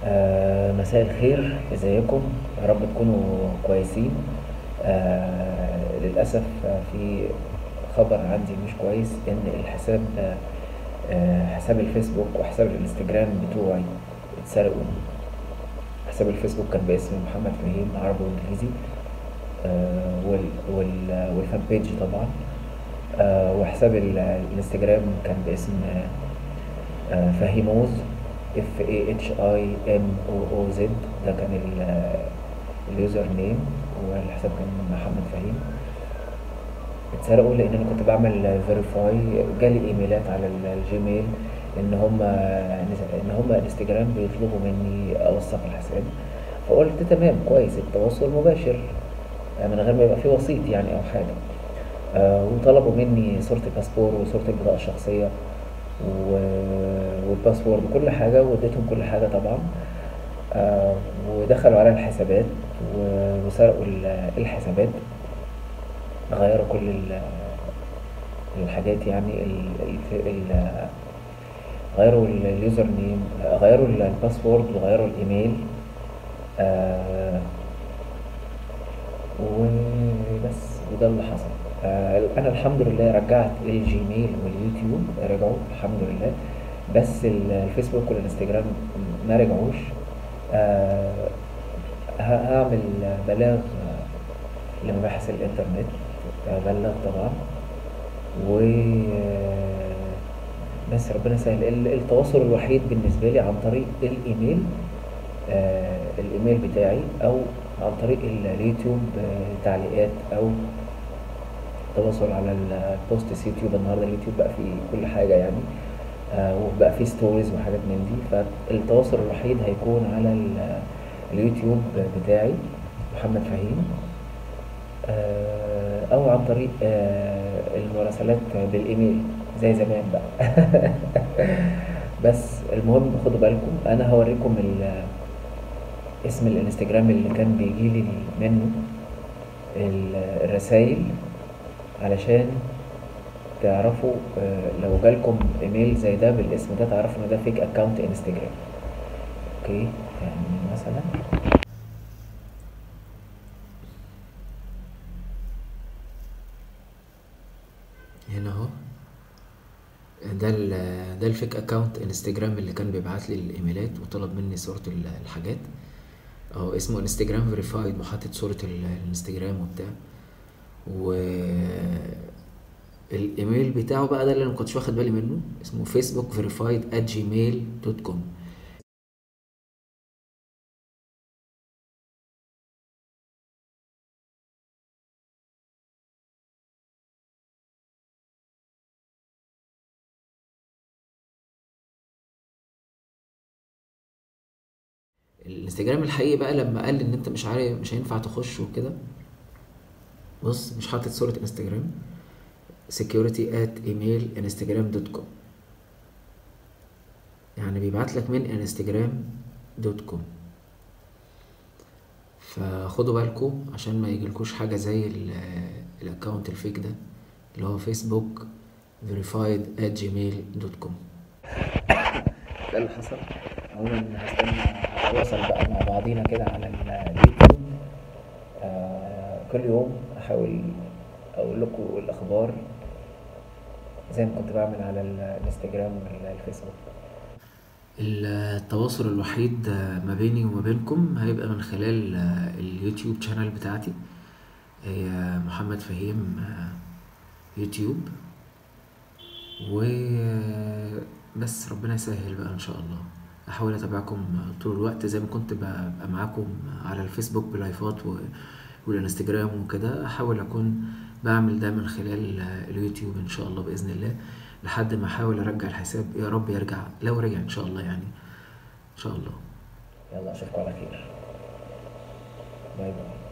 مساء الخير، ازيكم؟ يا رب تكونوا كويسين. للأسف في خبر عندي مش كويس إن الحساب حساب الفيسبوك وحساب الانستجرام بتوعي اتسرقوا. حساب الفيسبوك كان باسم محمد فهيم عربي وانجليزي، والفان بيج طبعا. وحساب الانستجرام كان باسم فهيموز، FAHIMOOZ. ده كان اليوزر نيم، والحساب كان محمد فهيم. اتسرقوا لان انا كنت بعمل فيريفاي. جالي ايميلات على الجيميل ان هم انستجرام بيطلبوا مني اوثق الحساب. فقلت تمام كويس، التواصل مباشر من غير ما يبقى في وسيط يعني او حاجه. وطلبوا مني صورة الباسبور وصورة البطاقة الشخصية والباسورد وكل حاجة، واديتهم كل حاجة طبعا. ودخلوا على الحسابات وسرقوا الحسابات. غيروا كل الحاجات يعني غيروا اليوزر نيم، غيروا الباسورد وغيروا الايميل. آه، وبس، وده اللي حصل. انا الحمد لله رجعت الجيميل واليوتيوب، رجعوا الحمد لله. بس الفيسبوك والانستجرام ما رجعوش. آه، هعمل بلاغ لمباحث الانترنت، بلغ طبعا. و بس ربنا يسهل. التواصل الوحيد بالنسبة لي عن طريق الايميل، الايميل بتاعي، او عن طريق اليوتيوب، تعليقات او تواصل على البوستس يوتيوب. النهارده اليوتيوب بقى فيه كل حاجة يعني، وبقى فيه ستوريز وحاجات من دي. فالتواصل الوحيد هيكون على اليوتيوب بتاعي محمد فهيم، او عن طريق المراسلات بالايميل زي زمان بقى. بس المهم خدوا بالكم، انا هوريكم اسم الانستجرام اللي كان بيجيلي منه الرسايل، علشان تعرفوا لو جالكم ايميل زي ده بالاسم ده تعرفوا ان ده فيك اكاونت انستجرام. اوكي، يعني مثلا هنا اهو، ده الفيك اكاونت انستجرام اللي كان بيبعت لي الايميلات وطلب مني صورة الحاجات. اهو اسمه انستجرام فيريفايد، وحاطط صورة الانستجرام وبتاع. والايميل بتاعه بقى ده اللي انا مكنتش واخد بالي منه، اسمه فيسبوك فيريفايد @gmail.com. الانستجرام الحقيقي بقى لما قال ان انت مش عارف، مش هينفع تخش وكده، بص مش حاطط صورة انستجرام، security@email.instagram.com، يعني بيبعت لك من انستجرام.com. فخدوا بالكم عشان ما يجيلكوش حاجة زي الاكونت الفيك ده اللي هو فيسبوك verified@gmail.com. ده اللي حصل. عموما هستنى نتواصل بقى مع بعضينا كده على اليوتيوب. كل يوم احاول اقول لكم الاخبار زي ما كنت بعمل على الانستجرام والفيسبوك. التواصل الوحيد ما بيني وما بينكم هيبقى من خلال اليوتيوب شانل بتاعتي، هي محمد فهيم يوتيوب. وبس ربنا يسهل بقى ان شاء الله. احاول اتابعكم طول الوقت زي ما كنت ببقى معاكم على الفيسبوك بلايفات والانستجرام وكده. احاول اكون بعمل ده من خلال اليوتيوب ان شاء الله باذن الله، لحد ما احاول ارجع الحساب. يا رب يرجع، لو رجع ان شاء الله يعني، ان شاء الله. يلا اشوفكم على خير، باي باي.